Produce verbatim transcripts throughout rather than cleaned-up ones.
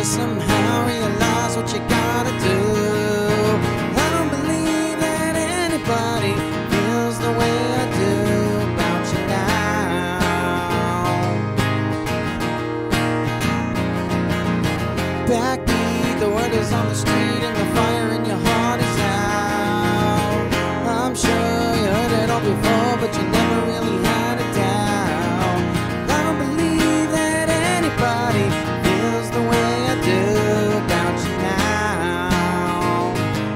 have somehow realized what you gotta do. I don't believe that anybody feels the way I do about you now. Backbeat, the word is on the street and the fire in your heart is out. I'm sure you heard it all before, but you never really had a doubt. I don't believe that anybody feels the way I do about you now.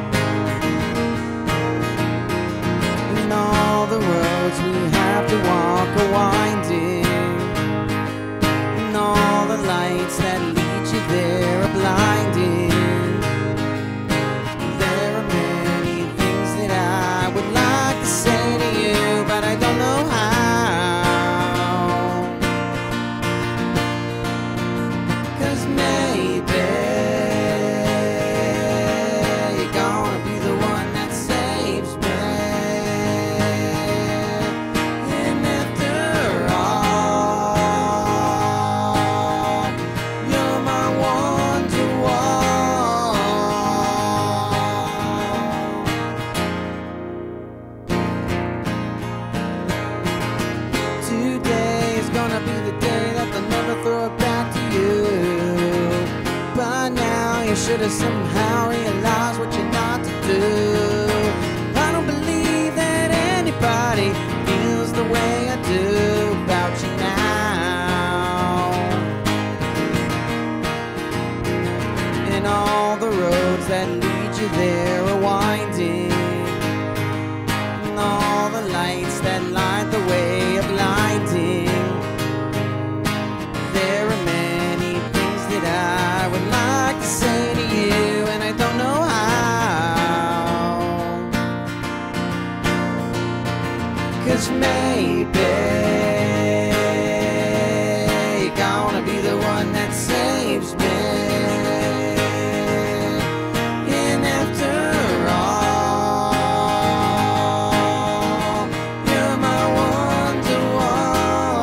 And all the roads we have to walk are winding, and all the lights that lead you there are blinding. There are many things that I would like to say to you, but I don't know how. 'Cause maybe you're gonna be the one that saves me. And after all, you're my wonderwall. Today is gonna be the day that they'll never throw it back to you. By now you should have somehow realized what you're not to do. I don't believe that anybody feels the way I do about you now. And all the roads that lead you there are winding, and all the lights that light the way are blinding. There are many things that I would like to say to you, and I don't know how. 'Cause maybe you're gonna be the one that saves me. And after all, you're my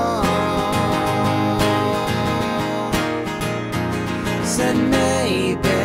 wonderwall. Said maybe